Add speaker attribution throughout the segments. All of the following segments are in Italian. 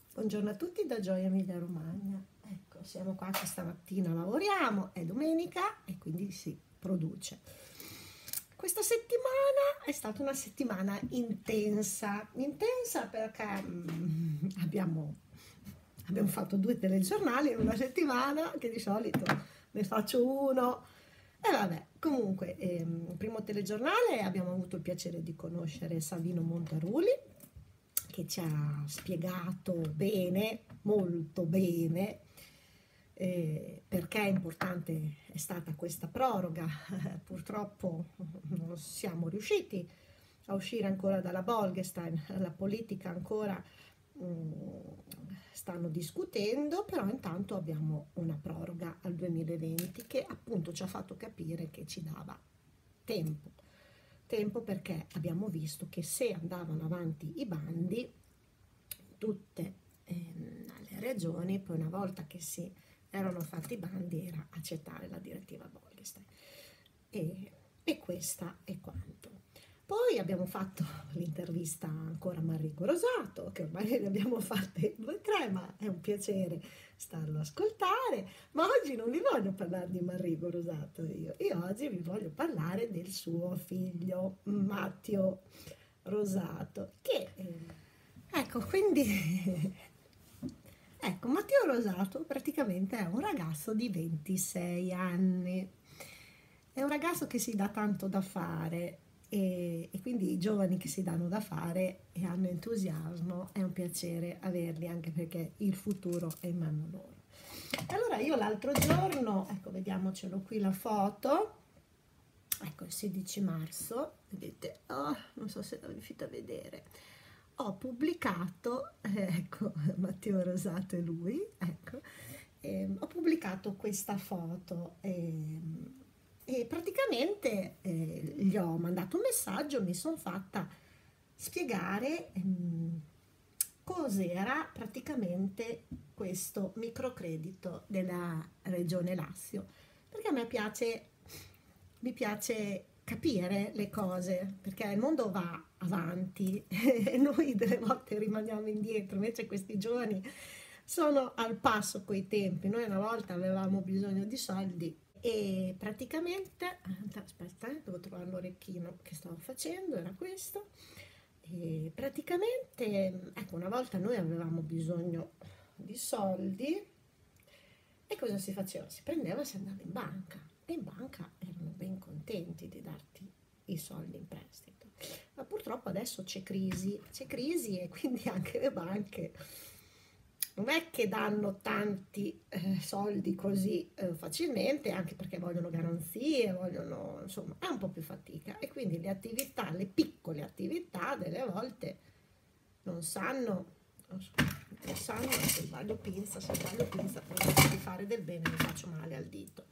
Speaker 1: Buongiorno a tutti da Gioia Emilia Romagna. Ecco, siamo qua questa mattina, lavoriamo, è domenica e quindi si produce. Questa settimana è stata una settimana intensa perché abbiamo fatto 2 telegiornali in una settimana, che di solito ne faccio uno. E vabbè, comunque, il primo telegiornale abbiamo avuto il piacere di conoscere Savino Montaruli, che ci ha spiegato bene, molto bene, perché importante è stata questa proroga. Purtroppo non siamo riusciti a uscire ancora dalla Bolkestein, la politica ancora stanno discutendo, però intanto abbiamo una proroga al 2020 che appunto ci ha fatto capire che ci dava tempo perché abbiamo visto che se andavano avanti i bandi, tutte le regioni, poi una volta che si erano fatti i bandi, era accettare la direttiva Bolkestein. E questa è quanto. Poi abbiamo fatto l'intervista ancora a Marrico Rosato, che ormai ne abbiamo fatte 2 o 3, ma è un piacere starlo a ascoltare. Ma oggi non vi voglio parlare di Marrico Rosato io oggi vi voglio parlare del suo figlio Matteo Rosato, che ecco, quindi ecco, Matteo Rosato praticamente è un ragazzo di 26 anni. È un ragazzo che si dà tanto da fare e quindi i giovani che si danno da fare e hanno entusiasmo è un piacere averli, anche perché il futuro è in mano loro. Allora io l'altro giorno, ecco, vediamocelo qui la foto, ecco il 16 marzo, vedete, non so se la riuscite a vedere, ho pubblicato, ecco Matteo Rosato è lui, ecco, ho pubblicato questa foto e praticamente gli ho mandato un messaggio, mi sono fatta spiegare cos'era praticamente questo microcredito della Regione Lazio, perché a me mi piace capire le cose, perché il mondo va avanti e noi delle volte rimaniamo indietro, invece questi giovani sono al passo coi tempi. Noi una volta avevamo bisogno di soldi e praticamente, aspetta, devo trovare l'orecchino che stavo facendo, era questo. E praticamente, ecco, una volta noi avevamo bisogno di soldi e cosa si faceva? Si prendeva e si andava in banca e in banca erano ben contenti di darti i soldi in prestito. Ma purtroppo adesso c'è crisi e quindi anche le banche non è che danno tanti soldi così facilmente, anche perché vogliono garanzie, vogliono, insomma, è un po' più fatica e quindi le attività, le piccole attività delle volte non sanno, non sanno se sbaglio pinza, posso di fare del bene, mi faccio male al dito.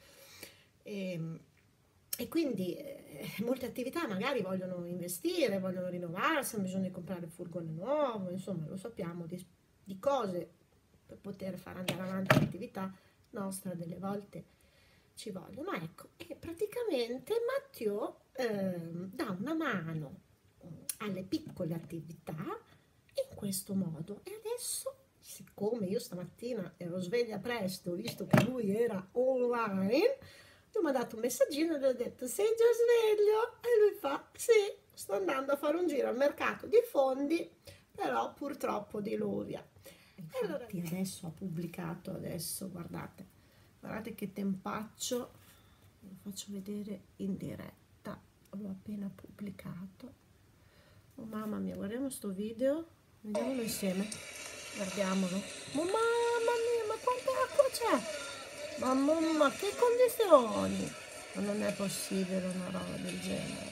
Speaker 1: E quindi molte attività magari vogliono investire, vogliono rinnovarsi, hanno bisogno di comprare il furgone nuovo, insomma lo sappiamo di cose per poter far andare avanti l'attività nostra, delle volte ci vogliono. Ecco, e praticamente Matteo dà una mano alle piccole attività in questo modo. E adesso, siccome io stamattina ero sveglia presto, visto che lui era online, io mi ha dato un messaggino e gli ho detto: sei già sveglio? E lui fa: sì, sto andando a fare un giro al mercato di fondi, però purtroppo diluvia. Infatti adesso ha pubblicato, adesso guardate che tempaccio, ve lo faccio vedere in diretta, l'ho appena pubblicato. Oh mamma mia, guardiamo sto video, vediamolo insieme, guardiamolo. Oh mamma mia, ma quanta acqua c'è? Mamma, che condizioni! Ma non è possibile una roba del genere.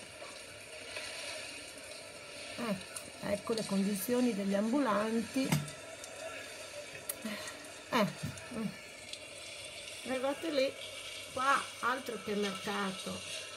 Speaker 1: Ecco le condizioni degli ambulanti. Guardate lì, qua altro che mercato.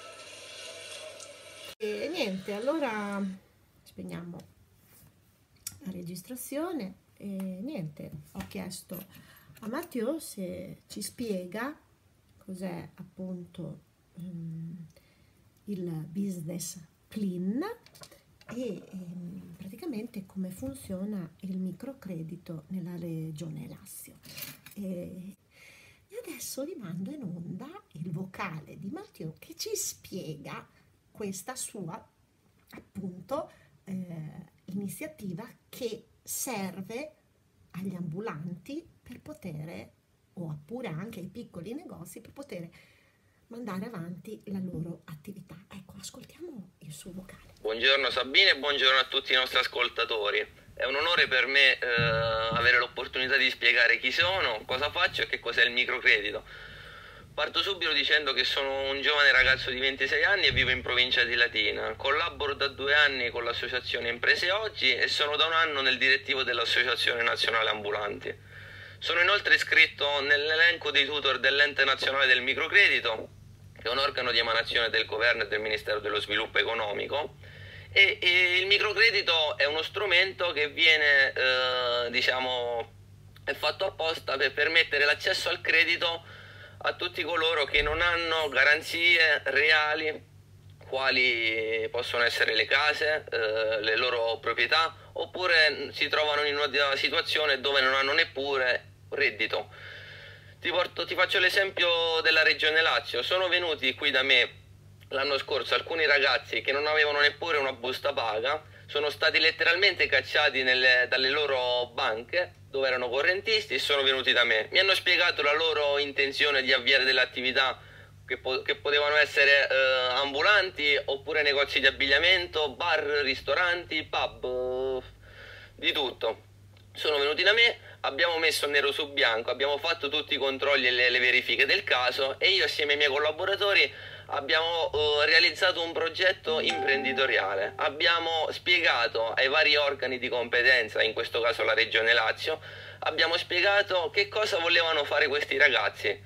Speaker 1: E niente, allora spegniamo la registrazione e niente, ho chiesto a Matteo se ci spiega cos'è appunto il business clean praticamente come funziona il microcredito nella regione Lazio. E adesso vi mando in onda il vocale di Matteo che ci spiega questa sua, appunto, iniziativa che serve agli ambulanti per poter, oppure anche ai piccoli negozi, per poter mandare avanti la loro attività. Ecco, ascoltiamo il suo vocale.
Speaker 2: Buongiorno Sabine e buongiorno a tutti i nostri ascoltatori. È un onore per me avere l'opportunità di spiegare chi sono, cosa faccio e che cos'è il microcredito. Parto subito dicendo che sono un giovane ragazzo di 26 anni e vivo in provincia di Latina. Collaboro da 2 anni con l'associazione Imprese Oggi e sono da 1 anno nel direttivo dell'Associazione Nazionale Ambulanti. Sono inoltre iscritto nell'elenco dei tutor dell'Ente Nazionale del Microcredito, che è un organo di emanazione del governo e del Ministero dello Sviluppo Economico, e il microcredito è uno strumento che viene, è fatto apposta per permettere l'accesso al credito a tutti coloro che non hanno garanzie reali, quali possono essere le case, le loro proprietà, oppure si trovano in una situazione dove non hanno neppure reddito. Ti faccio l'esempio della Regione Lazio. Sono venuti qui da me l'anno scorso alcuni ragazzi che non avevano neppure una busta paga, sono stati letteralmente cacciati dalle loro banche dove erano correntisti e sono venuti da me. Mi hanno spiegato la loro intenzione di avviare delle attività che potevano essere ambulanti oppure negozi di abbigliamento, bar, ristoranti, pub, di tutto. Sono venuti da me, abbiamo messo nero su bianco, abbiamo fatto tutti i controlli e le verifiche del caso e io assieme ai miei collaboratori abbiamo realizzato un progetto imprenditoriale. Abbiamo spiegato ai vari organi di competenza, in questo caso la Regione Lazio, abbiamo spiegato che cosa volevano fare questi ragazzi,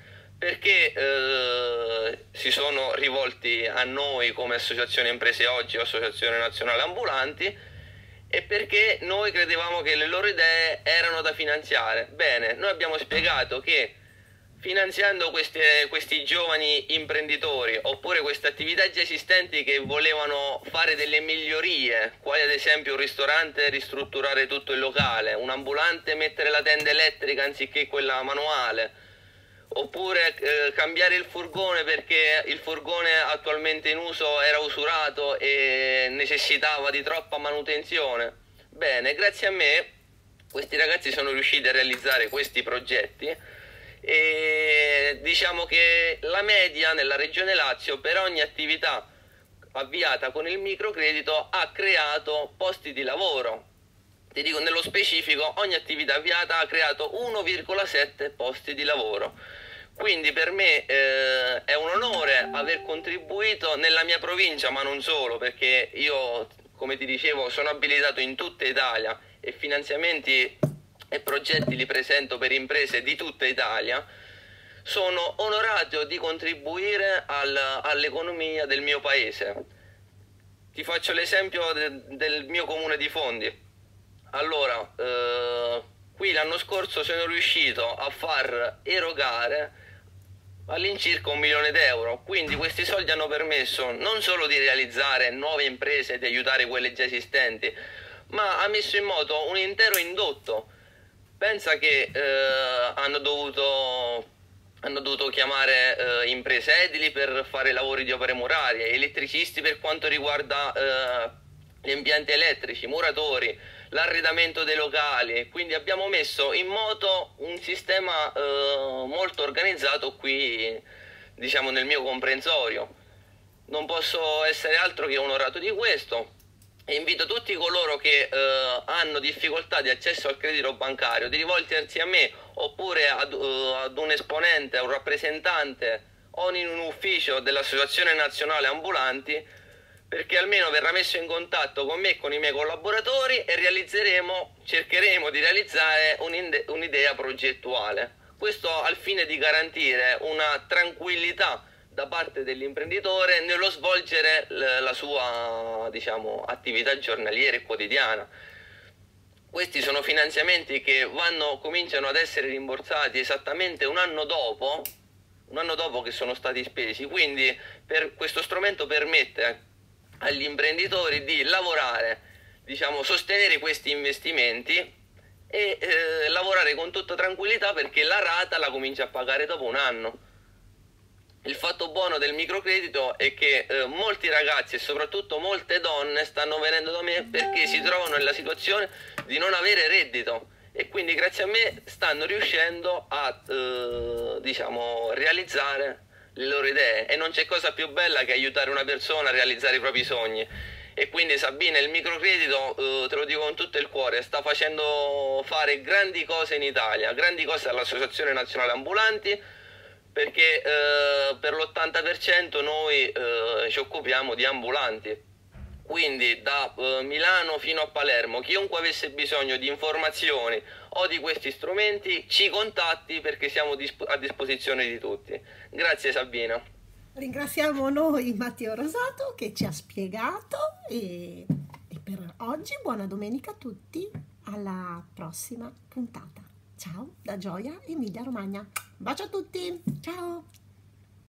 Speaker 2: perché si sono rivolti a noi come Associazione Imprese Oggi o Associazione Nazionale Ambulanti, e perché noi credevamo che le loro idee erano da finanziare. Bene, noi abbiamo spiegato che finanziando questi giovani imprenditori oppure queste attività già esistenti che volevano fare delle migliorie, quali ad esempio un ristorante ristrutturare tutto il locale, un ambulante mettere la tenda elettrica anziché quella manuale, oppure cambiare il furgone perché il furgone attualmente in uso era usurato e necessitava di troppa manutenzione. Bene, grazie a me questi ragazzi sono riusciti a realizzare questi progetti e diciamo che la media nella Regione Lazio per ogni attività avviata con il microcredito ha creato posti di lavoro. Ti dico nello specifico, ogni attività avviata ha creato 1,7 posti di lavoro. Quindi per me è un onore aver contribuito nella mia provincia, ma non solo, perché io, come ti dicevo, sono abilitato in tutta Italia e finanziamenti e progetti li presento per imprese di tutta Italia. Sono onorato di contribuire all'economia del mio paese. Ti faccio l'esempio del mio comune di Fondi. Allora, qui l'anno scorso sono riuscito a far erogare all'incirca 1 milione d'euro, quindi questi soldi hanno permesso non solo di realizzare nuove imprese e di aiutare quelle già esistenti, ma ha messo in moto un intero indotto. Pensa che hanno dovuto chiamare imprese edili per fare lavori di opere murarie, elettricisti per quanto riguarda gli impianti elettrici, muratori, l'arredamento dei locali. Quindi abbiamo messo in moto un sistema molto organizzato qui, diciamo, nel mio comprensorio. Non posso essere altro che onorato di questo e invito tutti coloro che hanno difficoltà di accesso al credito bancario di rivolgersi a me oppure ad un esponente, a un rappresentante o in un ufficio dell'Associazione Nazionale Ambulanti, perché almeno verrà messo in contatto con me e con i miei collaboratori e cercheremo di realizzare un'idea progettuale. Questo al fine di garantire una tranquillità da parte dell'imprenditore nello svolgere la sua, diciamo, attività giornaliera e quotidiana. Questi sono finanziamenti che cominciano ad essere rimborsati esattamente un anno dopo che sono stati spesi, quindi questo strumento permette agli imprenditori di lavorare, diciamo, sostenere questi investimenti e lavorare con tutta tranquillità, perché la rata la comincia a pagare dopo un anno. Il fatto buono del microcredito è che molti ragazzi e soprattutto molte donne stanno venendo da me perché si trovano nella situazione di non avere reddito, e quindi grazie a me stanno riuscendo a diciamo, realizzare le loro idee, e non c'è cosa più bella che aiutare una persona a realizzare i propri sogni. E quindi Sabina, il microcredito, te lo dico con tutto il cuore, sta facendo fare grandi cose in Italia, grandi cose all'Associazione Nazionale Ambulanti, perché per l'80% noi ci occupiamo di ambulanti. Quindi da Milano fino a Palermo, chiunque avesse bisogno di informazioni o di questi strumenti ci contatti, perché siamo a disposizione di tutti. Grazie Sabina.
Speaker 1: Ringraziamo noi Matteo Rosato che ci ha spiegato e per oggi buona domenica a tutti, alla prossima puntata. Ciao da Gioia Emilia Romagna. Bacio a tutti, ciao!